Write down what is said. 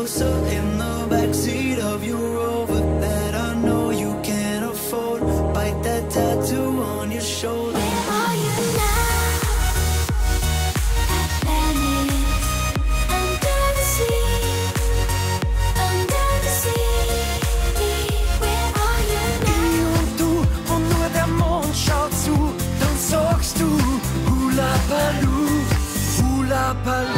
closer in the backseat of your Rover that I know you can't afford. Bite that tattoo on your shoulder. Where are you now? Atlantis, under the sea, under the sea. Where are you now? Und du, und nur der Mond schaut zu, dann sagst du Hula Baloo, Hula Baloo.